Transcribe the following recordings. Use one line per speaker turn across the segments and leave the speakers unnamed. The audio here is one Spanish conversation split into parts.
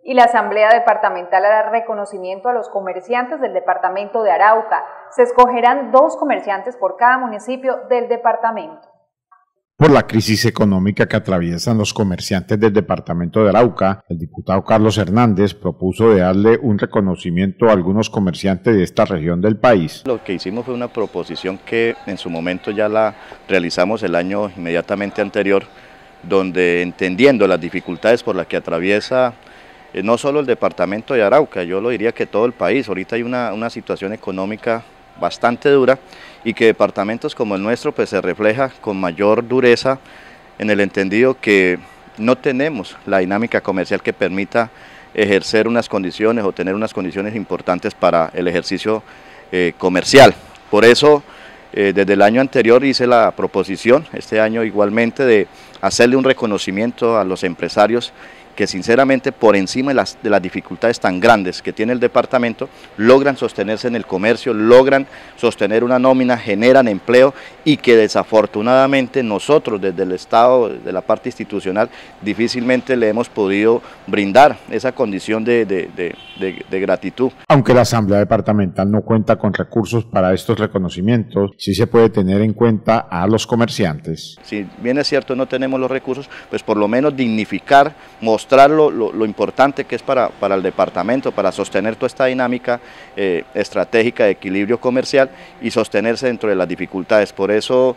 Y la Asamblea Departamental hará reconocimiento a los comerciantes del departamento de Arauca. Se escogerán 2 comerciantes por cada municipio del departamento.
Por la crisis económica que atraviesan los comerciantes del departamento de Arauca, el diputado Carlos Hernández propuso de darle un reconocimiento a algunos comerciantes de esta región del país.
Lo que hicimos fue una proposición que en su momento ya la realizamos el año inmediatamente anterior, donde entendiendo las dificultades por las que atraviesa no solo el departamento de Arauca, yo lo diría que todo el país, ahorita hay una situación económica bastante dura y que departamentos como el nuestro pues se refleja con mayor dureza en el entendido que no tenemos la dinámica comercial que permita ejercer unas condiciones o tener unas condiciones importantes para el ejercicio comercial. Por eso desde el año anterior hice la proposición, este año igualmente, de hacerle un reconocimiento a los empresarios que sinceramente por encima de las dificultades tan grandes que tiene el departamento, logran sostenerse en el comercio, logran sostener una nómina, generan empleo y que desafortunadamente nosotros desde el Estado, de la parte institucional, difícilmente le hemos podido brindar esa condición de gratitud.
Aunque la Asamblea Departamental no cuenta con recursos para estos reconocimientos, sí se puede tener en cuenta a los comerciantes.
Si bien es cierto no tenemos los recursos, pues por lo menos dignificar, mostrar lo importante que es para el departamento, para sostener toda esta dinámica estratégica de equilibrio comercial y sostenerse dentro de las dificultades. Por eso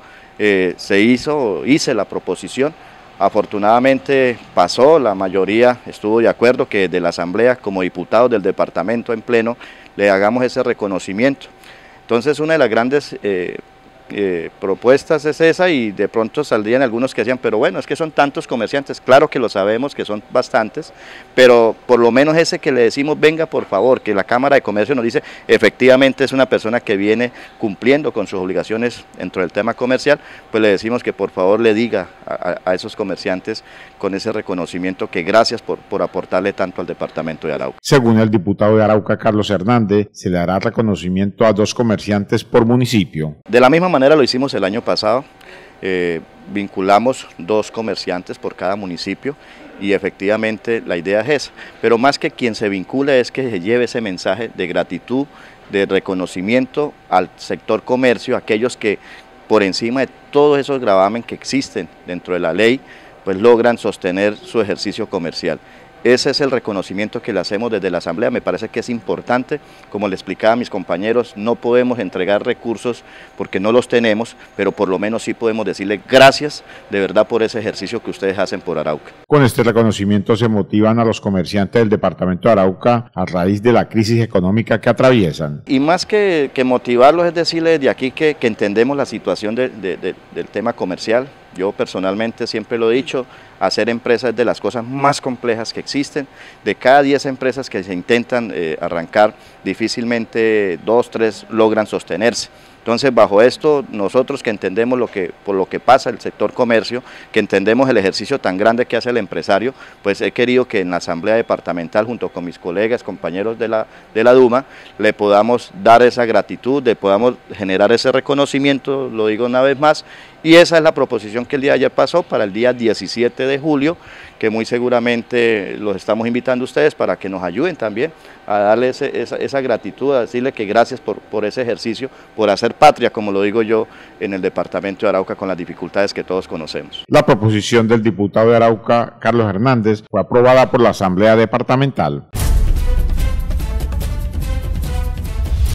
hice la proposición. Afortunadamente pasó, la mayoría estuvo de acuerdo que de la Asamblea, como diputados del departamento en pleno, le hagamos ese reconocimiento. Entonces una de las grandes propuestas es esa, y de pronto saldrían algunos que decían, pero bueno, es que son tantos comerciantes, claro que lo sabemos que son bastantes, pero por lo menos ese que le decimos, venga por favor, que la Cámara de Comercio nos dice, efectivamente es una persona que viene cumpliendo con sus obligaciones dentro del tema comercial, pues le decimos que por favor le diga a esos comerciantes con ese reconocimiento que gracias por aportarle tanto al departamento de Arauca.
Según el diputado de Arauca, Carlos Hernández, se le hará reconocimiento a 2 comerciantes por municipio.
De la misma manera lo hicimos el año pasado, vinculamos 2 comerciantes por cada municipio y efectivamente la idea es esa, pero más que quien se vincula es que se lleve ese mensaje de gratitud, de reconocimiento al sector comercio, aquellos que por encima de todos esos gravamen que existen dentro de la ley, pues logran sostener su ejercicio comercial. Ese es el reconocimiento que le hacemos desde la Asamblea, me parece que es importante, como le explicaba a mis compañeros, no podemos entregar recursos porque no los tenemos, pero por lo menos sí podemos decirle gracias de verdad por ese ejercicio que ustedes hacen por Arauca.
Con este reconocimiento se motivan a los comerciantes del departamento de Arauca a raíz de la crisis económica que atraviesan.
Y más que motivarlos es decirles desde aquí que entendemos la situación del tema comercial. Yo personalmente siempre lo he dicho, hacer empresas es de las cosas más complejas que existen. De cada 10 empresas que se intentan arrancar, difícilmente 2, 3 logran sostenerse. Entonces, bajo esto, nosotros que entendemos por lo que pasa el sector comercio, que entendemos el ejercicio tan grande que hace el empresario, pues he querido que en la Asamblea Departamental, junto con mis colegas, compañeros de la Duma, le podamos dar esa gratitud, le podamos generar ese reconocimiento, lo digo una vez más, y esa es la proposición que el día de ayer pasó para el día 17 de julio, que muy seguramente los estamos invitando a ustedes para que nos ayuden también a darle esa gratitud, a decirle que gracias por ese ejercicio, por hacer patria, como lo digo yo, en el departamento de Arauca con las dificultades que todos conocemos.
La proposición del diputado de Arauca, Carlos Hernández, fue aprobada por la Asamblea Departamental.